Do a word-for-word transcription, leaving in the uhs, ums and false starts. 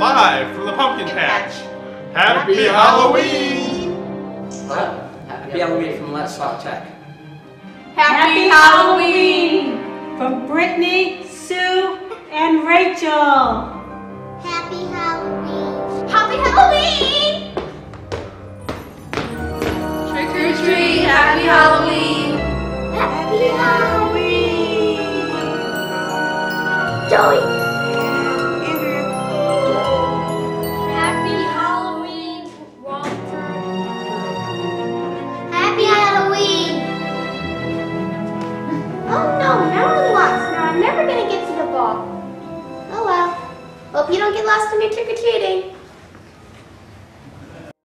live from the pumpkin patch. Happy, Happy Halloween! What? Happy Halloween from Let's Talk Tech. Happy Halloween from Brittany, Sue, and Rachel. Happy Halloween! Happy Halloween! Trick or treat! Happy Halloween! Happy Halloween! Joey! Happy Halloween, Walter! Happy Halloween! Oh no, now I'm lost. Now I'm never gonna get to the ball. Oh well. Hope you don't get lost in your trick-or-treating.